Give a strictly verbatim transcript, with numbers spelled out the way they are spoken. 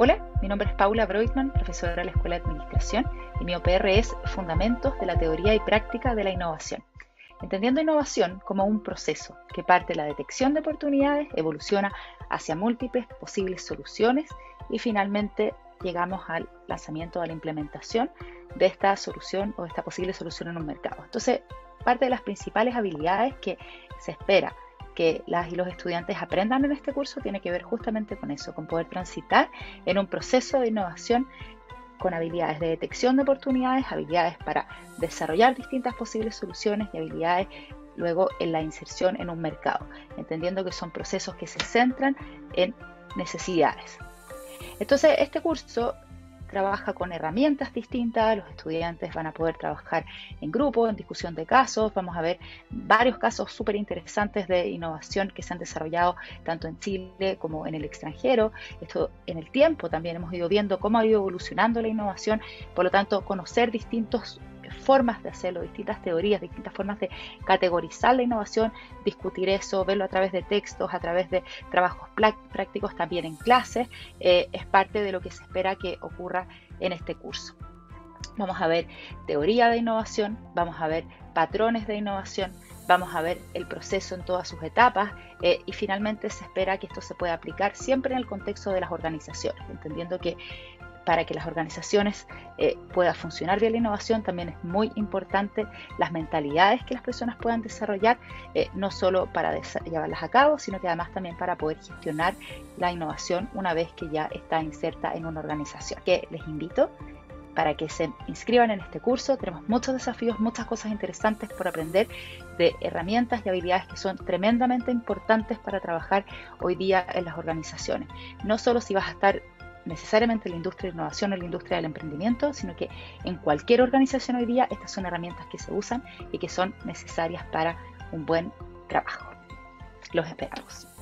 Hola, mi nombre es Paula Broitman, profesora de la Escuela de Administración, y mi O P R es Fundamentos de la Teoría y Práctica de la Innovación. Entendiendo innovación como un proceso que parte de la detección de oportunidades, evoluciona hacia múltiples posibles soluciones y finalmente llegamos al lanzamiento, a la implementación de esta solución o esta posible solución en un mercado. Entonces, parte de las principales habilidades que se espera que las y los estudiantes aprendan en este curso tiene que ver justamente con eso, con poder transitar en un proceso de innovación con habilidades de detección de oportunidades, habilidades para desarrollar distintas posibles soluciones y habilidades luego en la inserción en un mercado, entendiendo que son procesos que se centran en necesidades. Entonces, este curso trabaja con herramientas distintas, los estudiantes van a poder trabajar en grupo, en discusión de casos, vamos a ver varios casos súper interesantes de innovación que se han desarrollado tanto en Chile como en el extranjero. Esto en el tiempo también hemos ido viendo cómo ha ido evolucionando la innovación, por lo tanto conocer distintas formas de hacerlo, distintas teorías, distintas formas de categorizar la innovación, discutir eso, verlo a través de textos, a través de trabajos prácticos también en clases, eh, es parte de lo que se espera que ocurra en este curso. Vamos a ver teoría de innovación, vamos a ver patrones de innovación, vamos a ver el proceso en todas sus etapas eh, y finalmente se espera que esto se pueda aplicar siempre en el contexto de las organizaciones, entendiendo que para que las organizaciones eh, pueda funcionar bien la innovación, también es muy importante las mentalidades que las personas puedan desarrollar, eh, no solo para llevarlas a cabo, sino que además también para poder gestionar la innovación una vez que ya está inserta en una organización. Que les invito para que se inscriban en este curso. Tenemos muchos desafíos, muchas cosas interesantes por aprender, de herramientas y habilidades que son tremendamente importantes para trabajar hoy día en las organizaciones. No solo si vas a estar necesariamente en la industria de innovación o en la industria del emprendimiento, sino que en cualquier organización hoy día estas son herramientas que se usan y que son necesarias para un buen trabajo. Los esperamos.